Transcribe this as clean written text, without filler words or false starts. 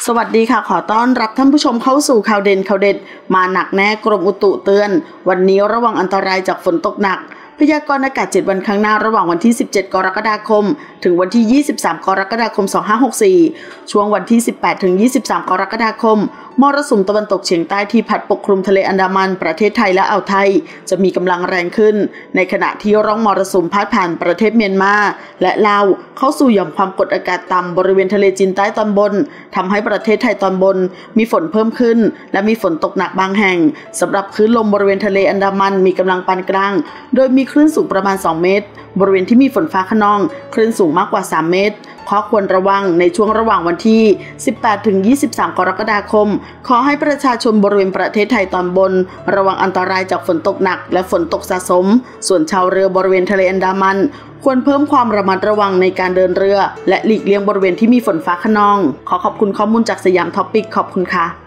สวัสดีค่ะขอต้อนรับท่านผู้ชมเข้าสู่ข่าวเด่นข่าวเด็ดมาหนักแน่กรมอุตุเตือนวันนี้ระวังอันตรายจากฝนตกหนักพยากรณ์อากาศ7วันข้างหน้าระหว่างวันที่17กรกฎาคมถึงวันที่23กรกฎาคม2564ช่วงวันที่18ถึง23กรกฎาคมมรสุมตะวันตกเฉียงใต้ที่พัดปกคลุมทะเลอันดามันประเทศไทยและอ่าวไทยจะมีกำลังแรงขึ้นในขณะที่ร่องมรสุมพาดผ่านประเทศเมียนมาและลาวเข้าสู่หย่อมความกดอากาศต่ำบริเวณทะเลจีนใต้ตอนบนทำให้ประเทศไทยตอนบนมีฝนเพิ่มขึ้นและมีฝนตกหนักบางแห่งสำหรับคลื่นลมบริเวณทะเลอันดามันมีกำลังปานกลางโดยมีคลื่นสูงประมาณ2เมตรบริเวณที่มีฝนฟ้าคะนองคลื่นสูงมากกว่า3เมตรข้อควรระวังในช่วงระหว่างวันที่18ถึง23กรกฎาคมขอให้ประชาชนบริเวณประเทศไทยตอนบนระวังอันตรายจากฝนตกหนักและฝนตกสะสมส่วนชาวเรือบริเวณทะเลอันดามันควรเพิ่มความระมัดระวังในการเดินเรือและหลีกเลี่ยงบริเวณที่มีฝนฟ้าคะนองขอบคุณข้อมูลจากสยามท็อปิกขอบคุณค่ะ